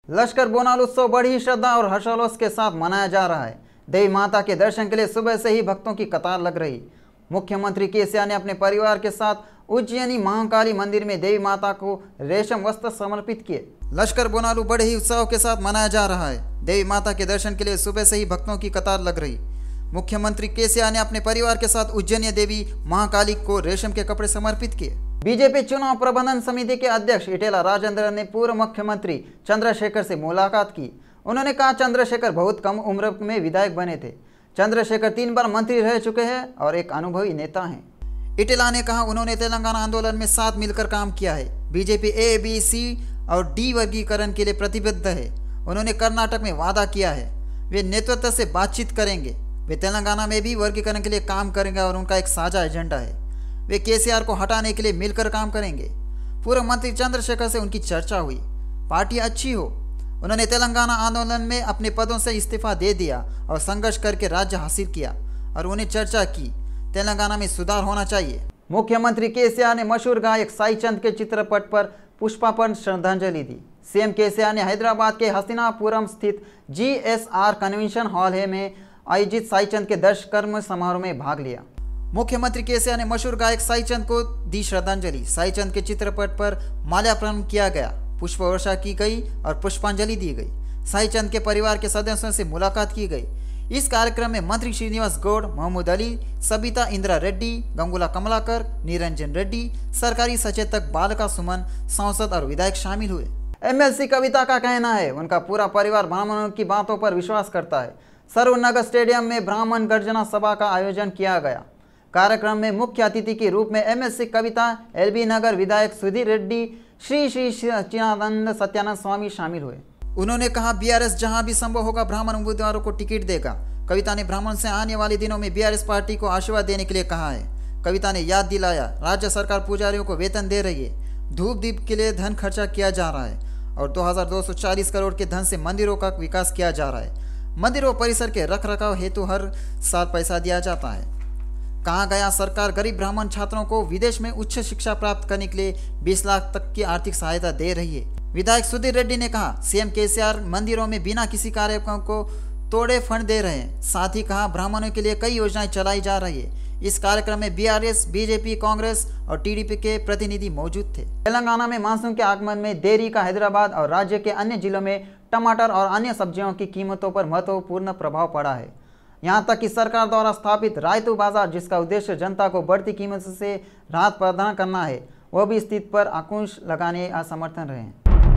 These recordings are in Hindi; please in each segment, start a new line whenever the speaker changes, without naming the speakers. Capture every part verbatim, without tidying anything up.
लश्कर बोनाल उत्सव बड़ी श्रद्धा और हर्षोल्लास के साथ मनाया जा रहा है। देवी माता के दर्शन के लिए सुबह से ही भक्तों की कतार लग रही। मुख्यमंत्री केसीआर ने अपने परिवार के साथ उज्जैनी महाकाली मंदिर में देवी माता को रेशम वस्त्र समर्पित किए। लश्कर बोनालू बड़े ही उत्साह के साथ मनाया जा रहा है। देवी माता के दर्शन के लिए सुबह से ही भक्तों की कतार लग रही। मुख्यमंत्री केसीआर ने अपने परिवार के साथ उज्जैनी देवी महाकाली को रेशम के कपड़े समर्पित किए। बीजेपी चुनाव प्रबंधन समिति के अध्यक्ष इटेला राजेंद्र ने पूर्व मुख्यमंत्री चंद्रशेखर से मुलाकात की। उन्होंने कहा चंद्रशेखर बहुत कम उम्र में विधायक बने थे। चंद्रशेखर तीन बार मंत्री रह चुके हैं और एक अनुभवी नेता हैं। इटेला ने कहा उन्होंने तेलंगाना आंदोलन में साथ मिलकर काम किया है। बीजेपी ए बी सी और डी वर्गीकरण के लिए प्रतिबद्ध है। उन्होंने कर्नाटक में वादा किया है वे नेतृत्व से बातचीत करेंगे। वे तेलंगाना में भी वर्गीकरण के लिए काम करेंगे और उनका एक साझा एजेंडा है। वे केसीआर को हटाने के लिए मिलकर काम करेंगे। पूर्व मंत्री चंद्रशेखर से उनकी चर्चा हुई। पार्टी अच्छी हो। उन्होंने तेलंगाना आंदोलन में अपने पदों से इस्तीफा दे दिया और संघर्ष करके राज्य हासिल किया और उन्हें चर्चा की तेलंगाना में सुधार होना चाहिए। मुख्यमंत्री केसीआर ने मशहूर गायक साई चंद के चित्रपट पर पुष्पार्पण श्रद्धांजलि दी। सीएम केसीआर ने हैदराबाद के हस्तिनापुरम स्थित G S R convention hall में आयोजित साई चंद के दर्शकर्म समारोह में भाग लिया। मुख्यमंत्री केसीआर ने मशहूर गायक साई चंद को दी श्रद्धांजलि। साई चंद के चित्रपट पर माल्यार्पण किया गया, पुष्प वर्षा की गई और पुष्पांजलि दी गई। साई चंद के परिवार के सदस्यों से मुलाकात की गई। इस कार्यक्रम में मंत्री श्रीनिवास गौड़, मोहम्मद अली, सबिता इंदिरा रेड्डी, गंगुला कमलाकर, निरंजन रेड्डी, सरकारी सचेतक बालका सुमन, सांसद और विधायक शामिल हुए। एमएलसी कविता का कहना है उनका पूरा परिवार ब्राह्मणों की बातों पर विश्वास करता है। सरूरनगर स्टेडियम में ब्राह्मण गर्जना सभा का आयोजन किया गया। कार्यक्रम में मुख्य अतिथि के रूप में एमएलसी कविता, एलबी नगर विधायक सुधीर रेड्डी, श्री श्री चिनानंद सत्यानंद स्वामी शामिल हुए। उन्होंने कहा बीआरएस जहां भी संभव होगा ब्राह्मण उम्मीदवारों को टिकट देगा। कविता ने ब्राह्मण से आने वाले दिनों में बीआरएस पार्टी को आशीर्वाद देने के लिए कहा है। कविता ने याद दिलाया राज्य सरकार पुजारियों को वेतन दे रही है, धूप दीप के लिए धन खर्चा किया जा रहा है और दो हजार दो सौ चालीस करोड़ के धन से मंदिरों का विकास किया जा रहा है। मंदिरों परिसर के रख रखाव हेतु हर साल पैसा दिया जाता है। कहा गया सरकार गरीब ब्राह्मण छात्रों को विदेश में उच्च शिक्षा प्राप्त करने के लिए बीस लाख तक की आर्थिक सहायता दे रही है। विधायक सुधीर रेड्डी ने कहा सीएम केसीआर मंदिरों में बिना किसी कार्यक्रम को तोड़े फंड दे रहे हैं। साथ ही कहा ब्राह्मणों के लिए कई योजनाएं चलाई जा रही है। इस कार्यक्रम में बीआरएस, बीजेपी, कांग्रेस और टीडीपी के प्रतिनिधि मौजूद थे। तेलंगाना में मानसून के आगमन में देरी का हैदराबाद और राज्य के अन्य जिलों में टमाटर और अन्य सब्जियों की कीमतों पर महत्वपूर्ण प्रभाव पड़ा है। यहाँ तक कि सरकार द्वारा स्थापित रायतू बाजार, जिसका उद्देश्य जनता को बढ़ती कीमत से राहत प्रदान करना है, वह भी स्थिति पर अंकुश लगाने असमर्थन रहे।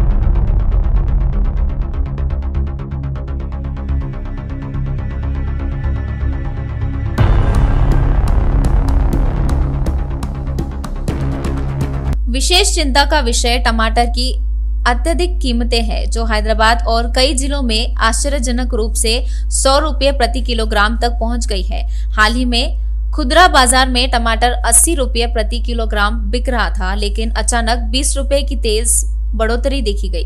विशेष चिंता का विषय टमाटर की अत्यधिक कीमतें हैं, जो हैदराबाद और कई जिलों में आश्चर्यजनक रूप से सौ रुपये प्रति किलोग्राम तक पहुंच गई है। हाल ही में खुदरा बाजार में टमाटर अस्सी रुपये प्रति किलोग्राम बिक रहा था, लेकिन अचानक बीस रुपये की तेज बढ़ोतरी देखी गई।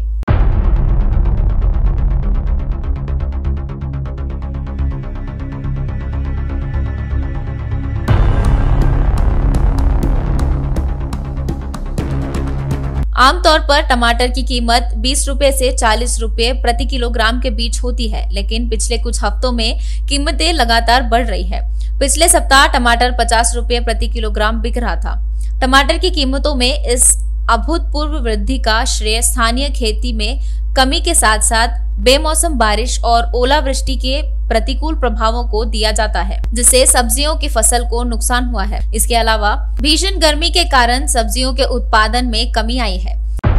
आमतौर पर टमाटर की कीमत बीस रुपए से चालीस रुपए प्रति किलोग्राम के बीच होती है, लेकिन पिछले कुछ हफ्तों में कीमतें लगातार बढ़ रही है। पिछले सप्ताह टमाटर पचास रुपए प्रति किलोग्राम बिक रहा था। टमाटर की कीमतों में इस अभूतपूर्व वृद्धि का श्रेय स्थानीय खेती में कमी के साथ साथ बेमौसम बारिश और ओलावृष्टि के प्रतिकूल प्रभावों को दिया जाता है, जिससे सब्जियों की फसल को नुकसान हुआ है। इसके अलावा भीषण गर्मी के कारण सब्जियों के उत्पादन में कमी आई है।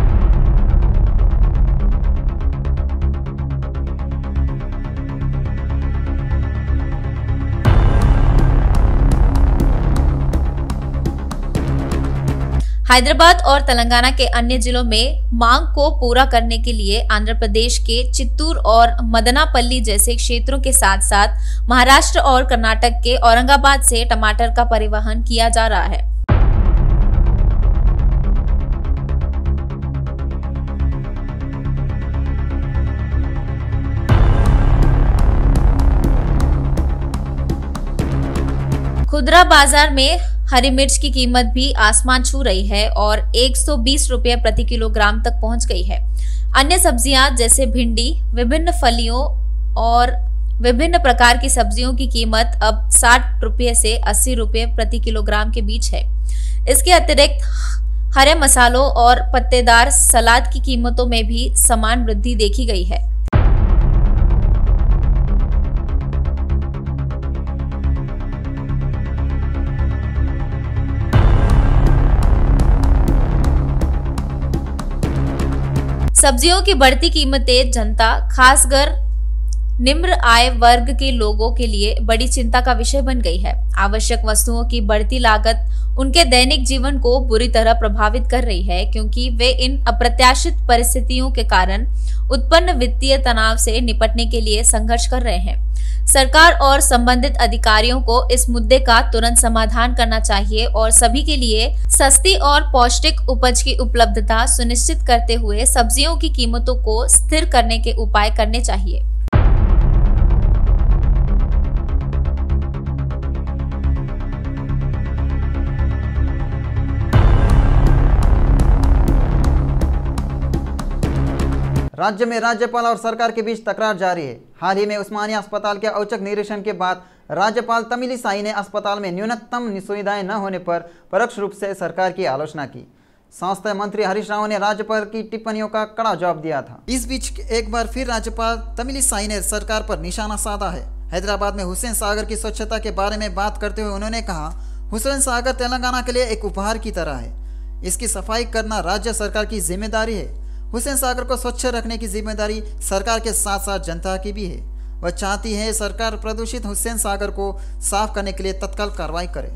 हैदराबाद और तेलंगाना के अन्य जिलों में मांग को पूरा करने के लिए आंध्र प्रदेश के चित्तूर और मदनापल्ली जैसे क्षेत्रों के साथ साथ महाराष्ट्र और कर्नाटक के औरंगाबाद से टमाटर का परिवहन किया जा रहा है। खुदरा बाजार में हरी मिर्च की कीमत भी आसमान छू रही है और एक सौ बीस रुपये प्रति किलोग्राम तक पहुंच गई है। अन्य सब्जियां जैसे भिंडी, विभिन्न फलियों और विभिन्न प्रकार की सब्जियों की कीमत अब साठ रुपये से अस्सी रुपये प्रति किलोग्राम के बीच है। इसके अतिरिक्त हरे मसालों और पत्तेदार सलाद की कीमतों में भी समान वृद्धि देखी गई है। सब्जियों की बढ़ती कीमतें जनता, खासकर निम्न आय वर्ग के लोगों के लिए बड़ी चिंता का विषय बन गई है। आवश्यक वस्तुओं की बढ़ती लागत उनके दैनिक जीवन को बुरी तरह प्रभावित कर रही है, क्योंकि वे इन अप्रत्याशित परिस्थितियों के कारण उत्पन्न वित्तीय तनाव से निपटने के लिए संघर्ष कर रहे हैं। सरकार और संबंधित अधिकारियों को इस मुद्दे का तुरंत समाधान करना चाहिए और सभी के लिए सस्ती और पौष्टिक उपज की उपलब्धता सुनिश्चित करते हुए सब्जियों की कीमतों को स्थिर करने के उपाय करने चाहिए।
राज्य में राज्यपाल और सरकार के बीच तकरार जारी है। हाल ही में उस्मानिया अस्पताल के औचक निरीक्षण के बाद राज्यपाल तमिलिसाई ने अस्पताल में न्यूनतम सुविधाएं न होने पर परोक्ष रूप से सरकार की आलोचना की। स्वास्थ्य मंत्री हरीश राव ने राज्यपाल की टिप्पणियों का कड़ा जवाब दिया था। इस बीच एक बार फिर राज्यपाल तमिलिसाई ने सरकार पर निशाना साधा है। हैदराबाद में हुसैन सागर की स्वच्छता के बारे में बात करते हुए उन्होंने कहा, हुसैन सागर तेलंगाना के लिए एक उपहार की तरह है। इसकी सफाई करना राज्य सरकार की जिम्मेदारी है। हुसैन सागर को स्वच्छ रखने की जिम्मेदारी सरकार के साथ साथ जनता की भी है। वह चाहती है सरकार प्रदूषित हुसैन सागर को साफ करने के लिए तत्काल कार्रवाई करे।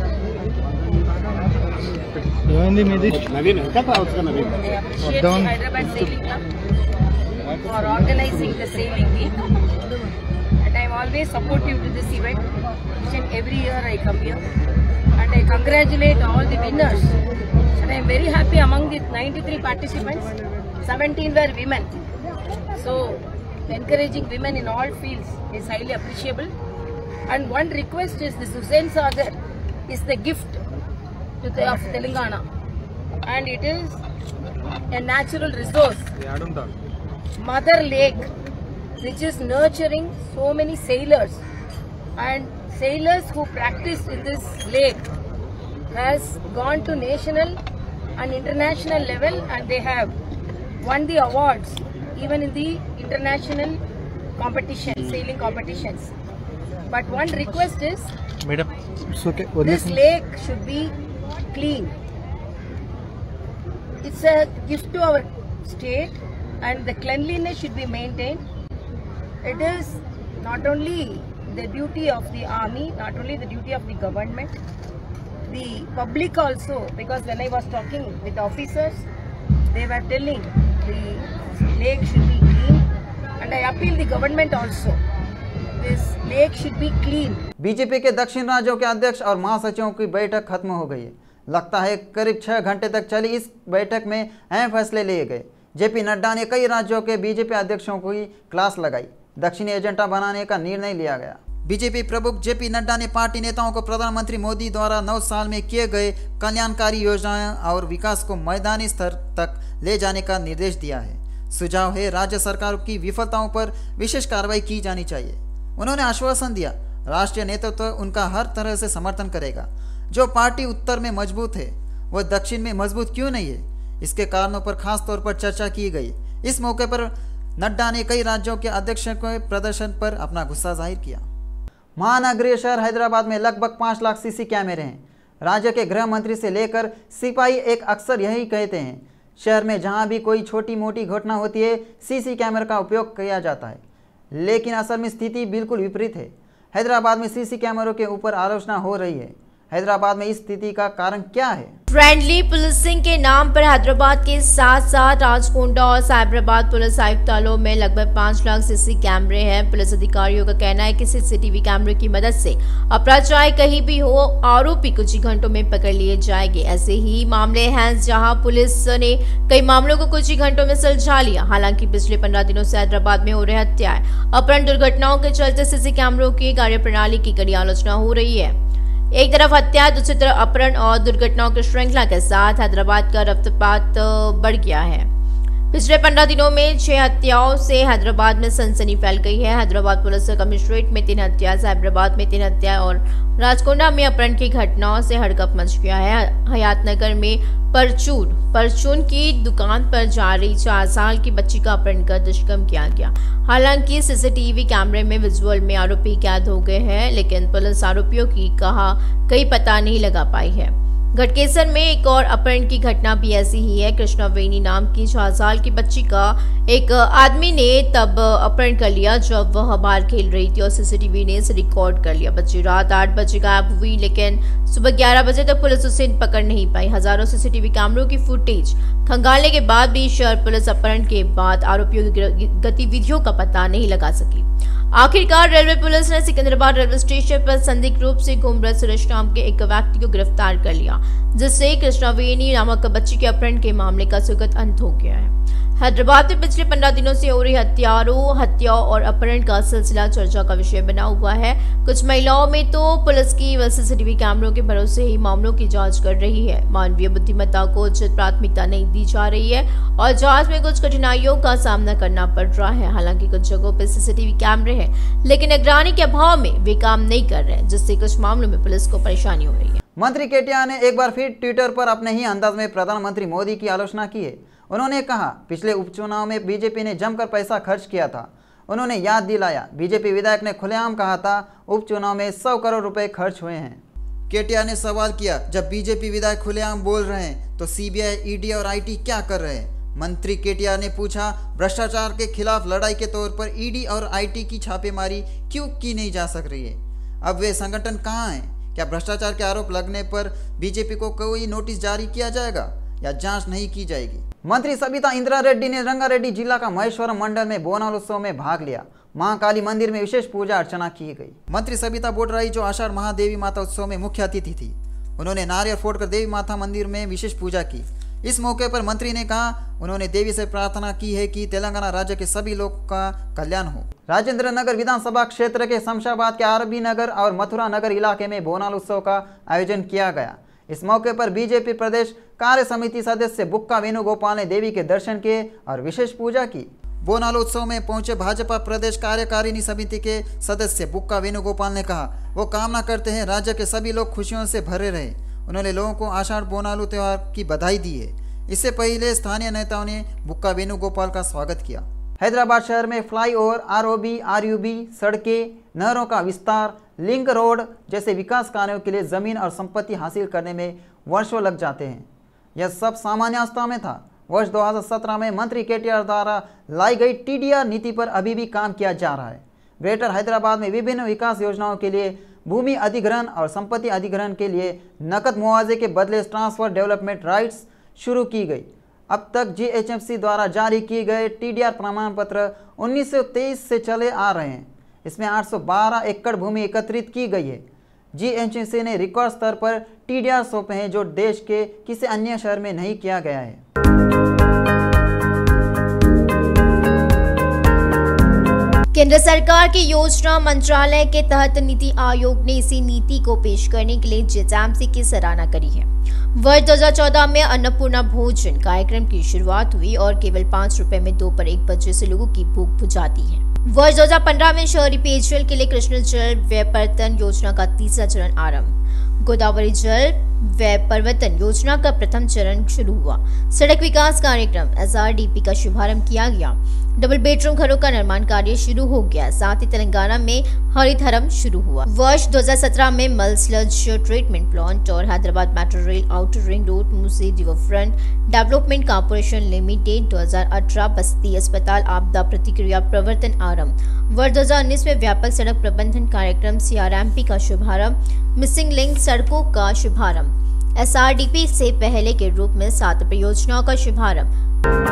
I am very happy among the ninety-three participants, seventeen were women. So, encouraging women in all fields is highly appreciable. And one request is this Husain Sagar is the gift to the, of Telangana. And it is a natural resource. Mother Lake, which is nurturing so many sailors. And sailors who practice in this lake has gone to national and international level, and they have won the awards even in the international competitions, sailing competitions. But one request is, Madam, it's okay. This lake should be clean. It's a gift to our state, and the cleanliness should be maintained. It is not only the duty of the army, not only the duty of the government, the public also, because when I was talking with officers, they were telling the lake should be clean, and I appeal the government also, this lake should be clean.
BJP के दक्षिण राज्यों के अध्यक्ष और महासचिवों की बैठक खत्म हो गई है। लगता है करीब छह घंटे तक चली इस बैठक में अहम फैसले लिए गए। जेपी नड्डा ने कई राज्यों के बीजेपी अध्यक्षों की क्लास लगाई। दक्षिणी एजेंडा बनाने का निर्णय लिया गया। बीजेपी प्रमुख जेपी नड्डा ने पार्टी नेताओं को प्रधानमंत्री मोदी द्वारा नौ साल में किए गए कल्याणकारी योजनाएं और विकास को मैदानी स्तर तक ले जाने का निर्देश दिया है। सुझाव है राज्य सरकार की विफलताओं पर विशेष कार्रवाई की जानी चाहिए। उन्होंने आश्वासन दिया राष्ट्रीय नेतृत्व उनका हर तरह से समर्थन करेगा। जो पार्टी उत्तर में मजबूत है वह दक्षिण में मजबूत क्यों नहीं है, इसके कारणों पर खास तौर पर चर्चा की गई। इस मौके पर नड्डा ने कई राज्यों के अध्यक्षों के प्रदर्शन पर अपना गुस्सा जाहिर किया। महानगरीय शहर हैदराबाद में लगभग पाँच लाख सीसी कैमरे हैं। राज्य के गृह मंत्री से लेकर सिपाही एक अक्सर यही कहते हैं, शहर में जहां भी कोई छोटी मोटी घटना होती है सीसी कैमरे का उपयोग किया जाता है, लेकिन असल में स्थिति बिल्कुल विपरीत है। हैदराबाद में सीसी कैमरों के ऊपर आलोचना हो रही है। हैदराबाद में इस स्थिति का कारण क्या है?
फ्रेंडली पुलिसिंग के नाम पर हैदराबाद के साथ साथ राजकोंडा और साइबराबाद पुलिस आयुक्तालयों में लगभग पाँच लाख सीसी कैमरे हैं। पुलिस अधिकारियों का कहना है कि सीसीटीवी कैमरे की मदद से अपराध चाहे कहीं भी हो, आरोपी कुछ ही घंटों में पकड़ लिए जाएंगे। ऐसे ही मामले हैं जहां पुलिस ने कई मामलों को कुछ ही घंटों में सुलझा लिया। हालांकि पिछले पंद्रह दिनों से हैदराबाद में हो रहे हत्याएं, अपहरण, दुर्घटनाओं के चलते सीसी कैमरों की कार्यप्रणाली की कड़ी आलोचना हो रही है। एक तरफ हत्या, दूसरी तरफ अपहरण और दुर्घटनाओं की श्रृंखला के साथ हैदराबाद का रफ्तार बढ़ गया है। पिछले पंद्रह दिनों में छह हत्याओं से हैदराबाद में सनसनी फैल गई है। हैदराबाद पुलिस कमिश्नरेट में तीन हत्या, साइबराबाद में तीन हत्या और राजकोंडा में अपहरण की घटनाओं से हड़कंप मच गया है। हयातनगर में परचून परचून की दुकान पर जा रही चार साल की बच्ची का अपहरण कर दुष्कर्म किया गया। हालांकि सीसीटीवी कैमरे में विजुअल में आरोपी कैद हो गए हैं, लेकिन पुलिस आरोपियों की कहा कहीं पता नहीं लगा पाई है। गढ़केसर में एक और अपहरण की घटना भी ऐसी ही है। कृष्णा वेनी नाम की चार साल की बच्ची का एक आदमी ने तब अपहरण कर लिया जब वह बाहर खेल रही थी और सीसीटीवी ने इसे रिकॉर्ड कर लिया। बच्ची रात आठ बजे गायब हुई, लेकिन सुबह ग्यारह बजे तक पुलिस उसे पकड़ नहीं पाई। हजारों सीसीटीवी कैमरों की फुटेज खंगालने के बाद भी शहर पुलिस अपहरण के बाद आरोपियों की गतिविधियों का पता नहीं लगा सकी। आखिरकार रेलवे पुलिस ने सिकंदराबाद रेलवे स्टेशन पर संदिग्ध रूप से घूम रहे सुरेश नाम के एक व्यक्ति को गिरफ्तार कर लिया, जिससे कृष्णा वेनी नामक बच्ची के अपहरण के मामले का सुखद अंत हो गया है। हैदराबाद में पिछले पंद्रह दिनों से हो रही हत्यारों हत्या और अपहरण का सिलसिला चर्चा का विषय बना हुआ है। कुछ महिलाओं में तो पुलिस की व सीसीटीवी कैमरों के भरोसे ही मामलों की जांच कर रही है। मानवीय बुद्धिमत्ता को उचित प्राथमिकता नहीं दी जा रही है और जांच में कुछ कठिनाइयों का सामना करना पड़ रहा है। हालांकि कुछ जगहों पर सीसीटीवी कैमरे हैं, लेकिन निगरानी के अभाव में वे काम नहीं कर रहे हैं, जिससे कुछ मामलों में पुलिस को परेशानी हो रही है।
मंत्री केटीआर ने एक बार फिर ट्विटर पर अपने ही अंदाज में प्रधानमंत्री मोदी की आलोचना की है। उन्होंने कहा, पिछले उपचुनाव में बीजेपी ने जमकर पैसा खर्च किया था। उन्होंने याद दिलाया, बीजेपी विधायक ने खुलेआम कहा था उपचुनाव में सौ करोड़ रुपए खर्च हुए हैं। केटीआर ने सवाल किया, जब बीजेपी विधायक खुलेआम बोल रहे हैं तो सीबीआई, ईडी और आईटी क्या कर रहे हैं? मंत्री केटीआर ने पूछा, भ्रष्टाचार के खिलाफ लड़ाई के तौर पर ईडी और आईटी की छापेमारी क्यों की नहीं जा सक रही है? अब वे संगठन कहाँ हैं? क्या भ्रष्टाचार के आरोप लगने पर बीजेपी को कोई नोटिस जारी किया जाएगा या जांच नहीं की जाएगी? मंत्री सबिता इंदिरा रेड्डी ने रंगारेड्डी जिला का महेश्वरम मंडल में बोनाल उत्सव में भाग लिया। महाकाली मंदिर में विशेष पूजा अर्चना की गई। मंत्री सबिता बोटराई, जो आषाढ़ महादेवी माता उत्सव में मुख्य अतिथि थी, उन्होंने नारियल फोड़कर देवी माता मंदिर में विशेष पूजा की। इस मौके पर मंत्री ने कहा, उन्होंने देवी से प्रार्थना की है कि तेलंगाना राज्य के सभी लोगों का कल्याण हो। राजेंद्र नगर विधानसभा क्षेत्र के शमशाबाद के आरबी नगर और मथुरा नगर इलाके में बोनाल उत्सव का आयोजन किया गया। इस मौके पर बीजेपी प्रदेश कार्य समिति सदस्य बुक्का वेणुगोपाल ने देवी के दर्शन किए और विशेष पूजा की। बोनाल उत्सव में पहुंचे भाजपा प्रदेश कार्यकारिणी समिति के सदस्य बुक्का वेणुगोपाल ने कहा, वो कामना करते हैं राज्य के सभी लोग खुशियों से भरे रहे। उन्होंने लोगों को आषाढ़ बोनालू त्योहार की बधाई दी है। इससे पहले स्थानीय नेताओं ने बुक्का वेणुगोपाल का स्वागत किया। हैदराबाद शहर में फ्लाईओवर, आरओबी, आरयूबी, सड़कें, नहरों का विस्तार, लिंक रोड जैसे विकास कार्यों के लिए जमीन और संपत्ति हासिल करने में वर्षों लग जाते हैं। यह सब सामान्य अवस्था में था। वर्ष दो हज़ार सत्रह में मंत्री केटीआर द्वारा लाई गई टीडीआर नीति पर अभी भी काम किया जा रहा है। ग्रेटर हैदराबाद में विभिन्न विकास योजनाओं के लिए भूमि अधिग्रहण और संपत्ति अधिग्रहण के लिए नकद मुआवजे के बदले ट्रांसफर डेवलपमेंट राइट्स शुरू की गई। अब तक जीएचएमसी द्वारा जारी किए गए टीडीआर प्रमाण पत्र उन्नीस सौ तेईस से चले आ रहे हैं। इसमें आठ सौ बारह एकड़ भूमि एकत्रित की गई है। जीएचएमसी ने रिकॉर्ड स्तर पर टीडीआर सौंपे हैं, जो देश के किसी अन्य शहर में नहीं किया गया है।
केंद्र सरकार के योजना मंत्रालय के तहत नीति आयोग ने इसी नीति को पेश करने के लिए जीएचएमसी की सराहना करी है। वर्ष दो हज़ार चौदह में अन्नपूर्णा भोजन कार्यक्रम की शुरुआत हुई और केवल पाँच रुपए में दोपहर एक बजे से लोगों की भूख बुझाती है। वर्ष दो हज़ार पंद्रह में शहरी पेयजल के लिए कृष्ण जल व्यपर्तन योजना का तीसरा चरण आरंभ। गोदावरी जल व्यपर्तन योजना का प्रथम चरण शुरू हुआ। सड़क विकास कार्यक्रम एस आर डी पी का शुभारंभ किया गया। डबल बेडरूम घरों का निर्माण कार्य शुरू हो गया। साथ ही तेलंगाना में हरितहरम शुरू हुआ। वर्ष दो हज़ार सत्रह में मल स्लज ट्रीटमेंट प्लांट और Hyderabad metro rail outer ring road Musi riverfront development corporation limited दो हज़ार अठारह बस्ती अस्पताल आपदा प्रतिक्रिया प्रवर्तन आरंभ। वर्ष दो हज़ार उन्नीस में व्यापक सड़क प्रबंधन कार्यक्रम सी आर एम पी का शुभारंभ। मिसिंग लिंक सड़कों का शुभारंभ। एस आर डी पी से पहले के रूप में सात परियोजनाओं का शुभारंभ।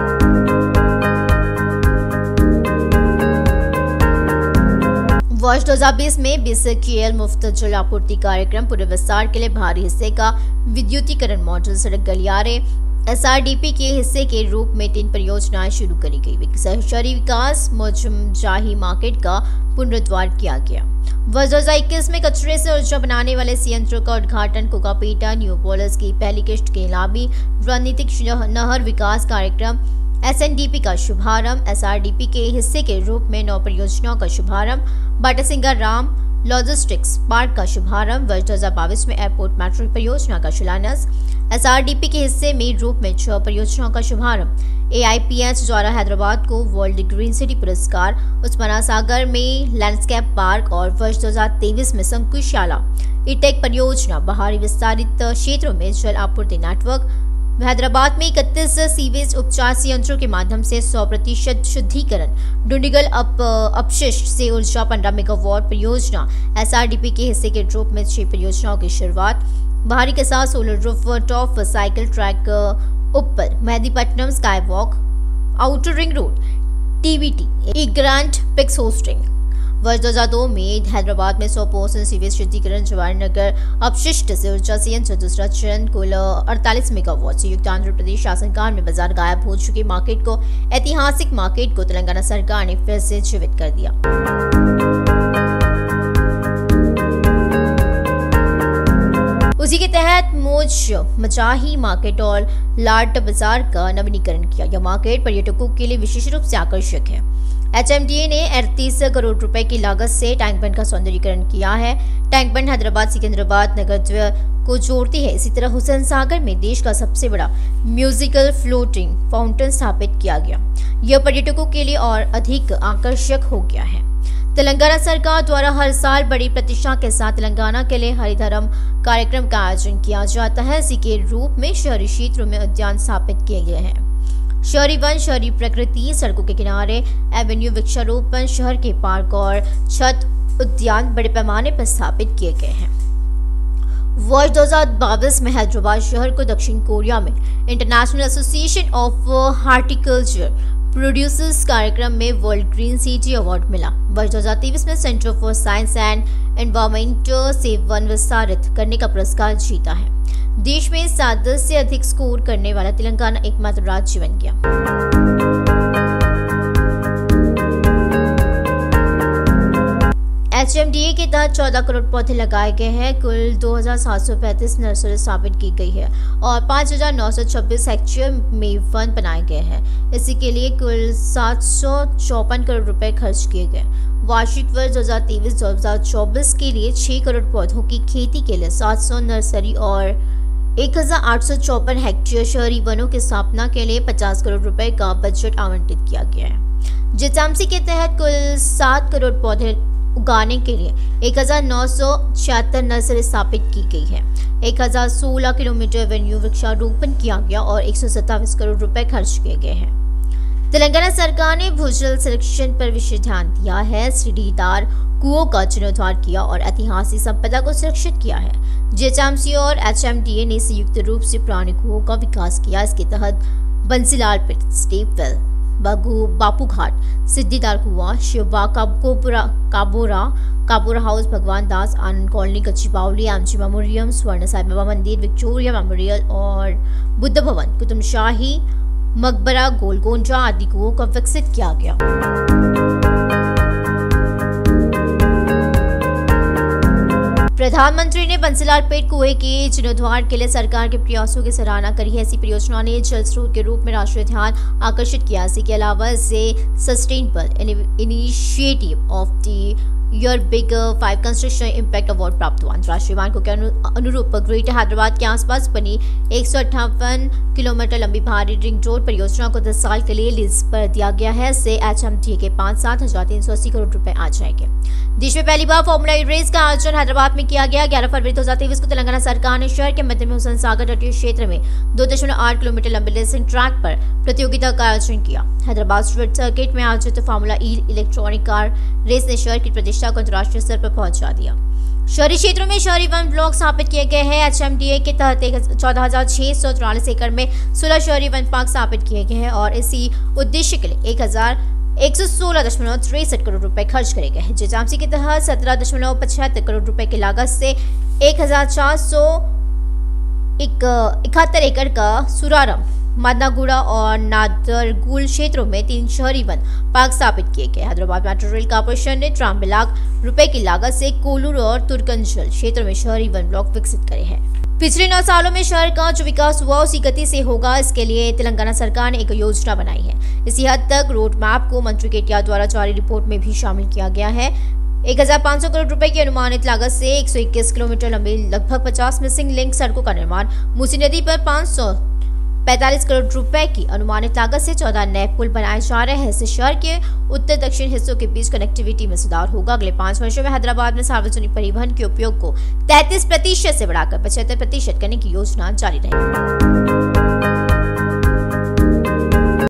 वर्ष दो हज़ार बीस में बीस केएल मुफ्त जल आपूर्ति कार्यक्रम पूरे विस्तार के लिए भारी हिस्से का विद्युतीकरण मॉडल सड़क गलियारे एस आर डी पी के हिस्से के रूप में तीन परियोजनाएं शुरू करी गई। शहरी विकास मोजमजाही मार्केट का पुनरुद्धार किया गया। वर्ष दो हज़ार इक्कीस में कचरे से ऊर्जा बनाने वाले संयंत्रों का उद्घाटन कोकापेटा न्यूपोलिस की पहली किश्त के इलावी रणनीतिक नहर विकास कार्यक्रम एस एन डी पी का शुभारंभ, एस आर डी पी के हिस्से के रूप में नौ परियोजनाओं का शुभारंभ, बाटासिंगा राम लॉजिस्टिक्स पार्क का शुभारंभ, वर्ष दो हजार बाईस में एयरपोर्ट मेट्रो परियोजना का शिलान्यास, एस आर डी पी के हिस्से में रूप में छह परियोजनाओं का शुभारंभ, ए आई पी एच द्वारा हैदराबाद को वर्ल्ड ग्रीन सिटी पुरस्कार, उस्माना सागर में लैंडस्केप पार्क और वर्ष दो हजार तेईस में संकुशाला ईटेक परियोजना, बाहरी विस्तारित क्षेत्रों में जल आपूर्ति नेटवर्क, हैदराबाद में इकतीस सीवेज उपचार संयंत्रों के माध्यम से सौ प्रतिशत शुद्धिकरण, डुंडिगल अप अपशिष्ट से ऊर्जा पंद्रह मेगावाट परियोजना, एस आर डी पी के हिस्से के रूप में छह परियोजनाओं की शुरुआत, बाहरी के साथ solar roof top cycle track Uppal, Mehdipatnam sky walk, outer ring road, T V T, E grand prix hosting. वर्ष दो हजार दो में हैदराबाद में सौ परसेंट सीवेज शुद्धिकरण, जवाहरनगर अपशिष्ट से ऊर्जा संयंत्र दूसरा चरण कुल अड़तालीस मेगावाट संयुक्त आंध्र प्रदेश शासनकाल में बाजार गायब हो चुके मार्केट को ऐतिहासिक मार्केट को तेलंगाना सरकार ने फिर से जीवित कर दिया। उसी के तहत मौज मचाही मार्केट और लाट बाजार का नवीनीकरण किया। यह मार्केट पर्यटकों के लिए विशेष रूप से आकर्षक है। एच एम डी ए ने अड़तीस करोड़ रुपए की लागत से टैंक बंड का सौंदर्यीकरण किया है। टैंक बंड हैदराबाद सिकंदराबाद नगरद्वीय को जोड़ती है। इसी तरह हुसैन सागर में देश का सबसे बड़ा म्यूजिकल फ्लोटिंग फाउंटेन स्थापित किया गया। यह पर्यटकों के लिए और अधिक आकर्षक हो गया है। तेलंगाना सरकार द्वारा हर साल बड़ी प्रतिष्ठा के साथ तेलंगाना के लिए हरिधर्म कार्यक्रम का आयोजन किया जाता है। इसी के रूप में शहरी क्षेत्रों में उद्यान स्थापित किए गए हैं। शहरी वन, शहरी प्रकृति, सड़कों के किनारे एवेन्यू, वृक्षारोपण, शहर के पार्क और छत उद्यान बड़े पैमाने पर स्थापित किए गए हैं। वर्ष दो हजार बाईस में हैदराबाद शहर को दक्षिण कोरिया में international association of horticulture producers कार्यक्रम में वर्ल्ड ग्रीन सिटी अवार्ड मिला। वर्ष दो हजार तेईस में centre for science and environment से वन विस्तारित करने का पुरस्कार जीता है। देश में सात से अधिक स्कोर करने वाला तेलंगाना एकमात्र राज्य बन गया। एच एम डी ए के तहत चौदह करोड़ पौधे लगाए गए हैं। कुल दो हजार सात सौ पैंतीस नर्सरी स्थापित की गई है और पाँच हजार नौ सौ छब्बीस हेक्टेयर में वन बनाए गए हैं। इसी के लिए कुल सात सौ चौपन करोड़ रुपए खर्च किए गए। वार्षिक वर्ष दो हजार तेईस दो हजार चौबीस के लिए छह करोड़ पौधों की खेती के लिए सात सौ नर्सरी और एक हजार आठ सौ चौपन हेक्टेयर शहरी वनों की स्थापना के लिए पचास करोड़ रुपए का बजट आवंटित किया गया है। जिचामसी के तहत कुल सात करोड़ पौधे उगाने के लिए एक हजार नौ सौ छिहत्तर नर्सरी स्थापित की गई है। एक हजार सोलह किलोमीटर एवेन्यू वृक्षारोपण किया गया और एक सौ सत्ताईस करोड़ रुपए खर्च किए गए हैं। तेलंगाना सरकार ने भूजल संरक्षण पर विशेष ध्यान दिया है। सीढ़ीदार कुओं का जीर्णोद्धार किया और ऐतिहासिक संपदा को सुरक्षित किया है। जीएचएमसी और एच एम डी ए ने संयुक्त रूप से पुराने कुओं का विकास किया। इसके तहत बंसीलाल पिट, स्टेप वेल, बागू बापू घाट, सिद्धिदार कुआं, शिवबा काबोरा काबोरा काबोरा हाउस, भगवान दास आनंद कॉलोनी, कच्ची बावली, एमजी मेमोरियम, स्वर्ण साई बाबा मंदिर, विक्टोरिया मेमोरियल और बुद्ध भवन, कुतुबशाही मकबरा, गोलकोंडा आदि कुओं को विकसित किया गया। प्रधानमंत्री ने बंसीलाल पेट कुएं के जीर्णोद्धार के लिए सरकार के प्रयासों की सराहना करी है। ऐसी परियोजना ने जल स्रोत के रूप में राष्ट्रीय ध्यान आकर्षित किया। इसी के अलावा इसे sustainable initiative of the year big five construction impact award प्राप्त हुआ। अंतर्राष्ट्रीय मानकों के अनुरूप ग्रेटर हैदराबाद के आसपास बनी एक सौ अट्ठावन किलोमीटर लंबी भारी रिंग रोड परियोजना को दस साल के लिए लीज पर दिया गया है। इससे एच एम डी ए के पांच सात हजार तीन सौ अस्सी करोड़ रुपए आ जाएंगे। देश में पहली बार फॉर्मूला ई रेस का आयोजन हैदराबाद में किया गया। ग्यारह फरवरी दो हजार तेईस को तेलंगाना सरकार ने शहर के मध्य में हुसैन सागर तटीय क्षेत्र में दो दशमलव आठ किलोमीटर लंबे रेसिंग ट्रैक पर प्रतियोगिता का आयोजन किया। हैदराबाद स्ट्रीट सर्किट में आयोजित formula E electronic car race ने शहर की प्रतिष्ठा को अंतर्राष्ट्रीय स्तर पर पहुंचा दिया। शहरी क्षेत्रों में शहरी वन ब्लॉक स्थापित किए गए हैं। एच एम डी ए के तहत चौदह हजार छह सौ चौरालीस एकड़ में सोलह शहरी वन पार्क स्थापित किए गए हैं और इसी उद्देश्य के लिए एक हजार एक सौ सोलह दशमलव तिरसठ करोड़ रुपए खर्च करे गए हैं। जीएचएमसी के तहत सत्रह दशमलव पचहत्तर करोड़ रुपए की लागत से एक हजार चार सौ इकहत्तर एकड़ का सुरारम, मादनागुड़ा और नादरगुल क्षेत्रों में तीन शहरी वन पार्क स्थापित किए गए। हैदराबाद मेट्रो रेल कॉर्पोरेशन ने तिरानवे लाख रुपए की लागत से कोलूर और तुर्कंजल क्षेत्र में शहरी वन ब्लॉक विकसित करे हैं। पिछले नौ सालों में शहर का जो विकास हुआ उसी गति से होगा, इसके लिए तेलंगाना सरकार ने एक योजना बनाई है। इसी हद तक रोड मैप को मंत्री केटीआर द्वारा जारी रिपोर्ट में भी शामिल किया गया है। एक हज़ार पाँच सौ करोड़ रुपए की अनुमानित लागत से एक सौ इक्कीस किलोमीटर लंबी लगभग पचास मिसिंग लिंक सड़कों का निर्माण, मूसी नदी पर पाँच सौ पैंतालीस करोड़ रुपए की अनुमानित लागत से चौदह नए पुल बनाए जा रहे हैं। इससे शहर के उत्तर दक्षिण हिस्सों के बीच कनेक्टिविटी में सुधार होगा। अगले पांच वर्षों में हैदराबाद में सार्वजनिक परिवहन के उपयोग को तैंतीस प्रतिशत से बढ़ाकर पचहत्तर प्रतिशत करने की योजना जारी रहेगी।